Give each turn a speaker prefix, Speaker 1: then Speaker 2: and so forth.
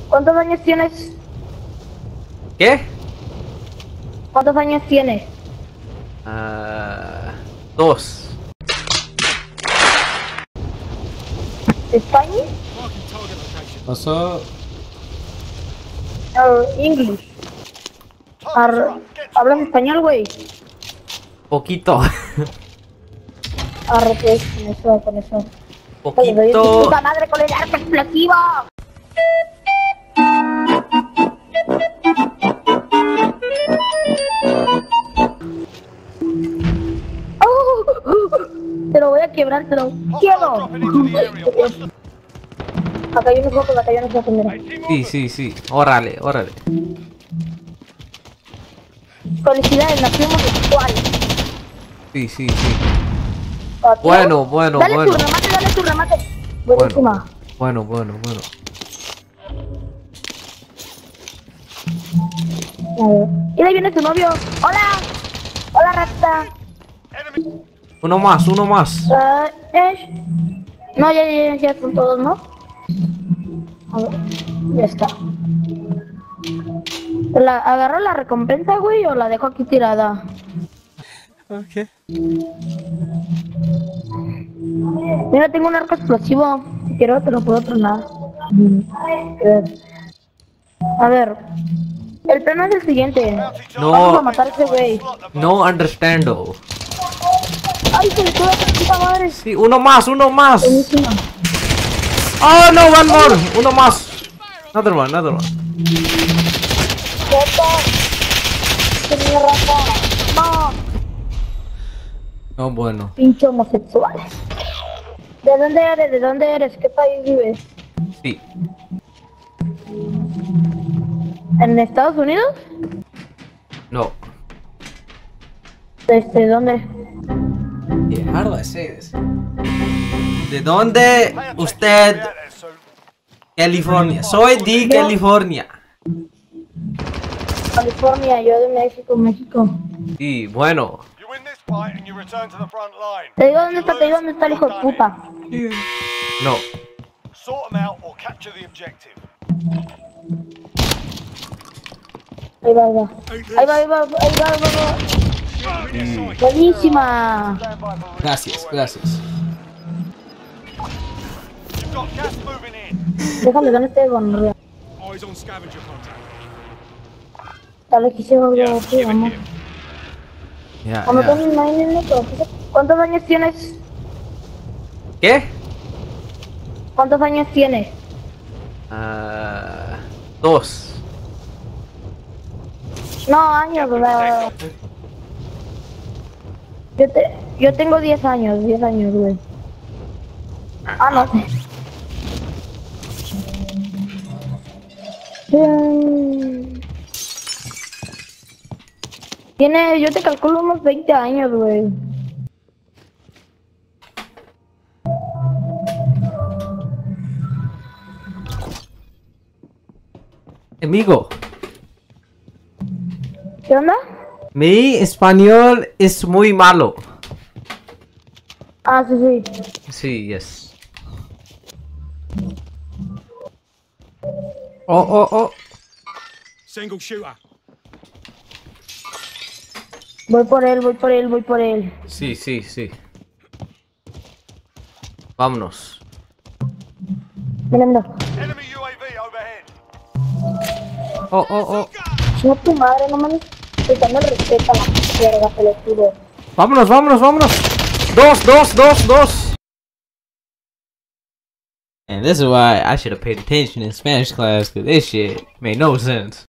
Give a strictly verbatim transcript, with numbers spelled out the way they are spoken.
Speaker 1: ¿Cuántos años tienes?
Speaker 2: ¿Qué?
Speaker 1: ¿Cuántos años tienes?
Speaker 2: Ah, dos.
Speaker 1: ¿España?
Speaker 3: Pasó.
Speaker 1: ¿O English? Ar- ¿Hablas español, güey?
Speaker 2: Poquito.
Speaker 1: Arre, pues, con eso, con eso.
Speaker 2: Poquito.
Speaker 1: ¡Puta madre con el arma explosiva! Oh, te lo voy a quebrar, te lo quiero. Acá hay unos focos, acá hay unos focos, mira.
Speaker 2: Sí, sí, sí. Órale, órale.
Speaker 1: Felicidades, nací homosexual.
Speaker 2: Sí, sí, sí.
Speaker 1: ¿Aquí?
Speaker 2: Bueno, bueno,
Speaker 1: dale
Speaker 2: bueno.
Speaker 1: Dale tu remate, dale tu remate. Buenísima.
Speaker 2: Bueno, bueno, bueno.
Speaker 1: A ver. Y ahí viene tu novio. ¡Hola! ¡Hola, rata!
Speaker 2: Uno más, uno más.
Speaker 1: Uh, eh. No, ya, ya, ya son todos, ¿no? A ver, ya está. ¿La, ¿Agarro la recompensa, güey, o la dejo aquí tirada?
Speaker 3: Ok.
Speaker 1: Mira, tengo un arco explosivo. Si quiero, te lo puedo tronar. A ver. El plan es el siguiente.
Speaker 2: No.
Speaker 1: Vamos a matar a ese güey.
Speaker 2: No understando.
Speaker 1: ¡Ay, se le quedó la puta madre!
Speaker 2: Sí, uno más, uno más.
Speaker 1: Buenísima.
Speaker 2: Oh, no, one more. Uno más. Another one, another one.
Speaker 1: ¡Rata! ¡Tenía rata! ¡No!
Speaker 2: No, bueno.
Speaker 1: Pinche homosexual. ¿De dónde eres? ¿De dónde eres? ¿Qué país vives?
Speaker 2: Sí.
Speaker 1: ¿En Estados Unidos?
Speaker 2: No.
Speaker 1: ¿Desde dónde?
Speaker 2: Yeah, how do I say this? ¿De dónde usted? California. Soy de California.
Speaker 1: California, yo de México, México.
Speaker 2: Y bueno.
Speaker 1: Te digo dónde está, te digo dónde está el hijo de puta.
Speaker 2: No.
Speaker 1: Ahí va, ahí va. Ahí va, ahí va, ahí va, ahí va, ahí va. Buenísima.
Speaker 3: Gracias, gracias.
Speaker 1: Déjame, ¿dónde está el gonorrea? Dale, que se va a aquí, vamos.
Speaker 2: Ya,
Speaker 1: Cuando
Speaker 2: ya.
Speaker 1: tengo un ¿Cuántos años tienes?
Speaker 2: ¿Qué?
Speaker 1: ¿Cuántos años tienes?
Speaker 2: Ah, dos.
Speaker 1: No, años, ¿verdad? Yo, te, yo tengo diez años, diez años, güey. Ah, no. Mm. Tiene, yo te calculo unos veinte años, güey.
Speaker 2: Amigo,
Speaker 1: ¿Qué onda?
Speaker 2: mi español es muy malo.
Speaker 1: Ah, sí, sí.
Speaker 2: Sí, yes. Oh, oh, oh.
Speaker 4: Single shooter.
Speaker 1: Voy por él, voy por él, voy por él.
Speaker 2: Sí, sí, sí. Vámonos.
Speaker 1: Mira, mira.
Speaker 2: Oh, oh, oh.
Speaker 1: No, tu madre, no mames. Te dando el respeto a la mierda, pelotudo.
Speaker 2: Vámonos, vámonos, vámonos. Dos, dos, dos, dos. And this is why I should have paid attention in Spanish class, because this shit made no sense.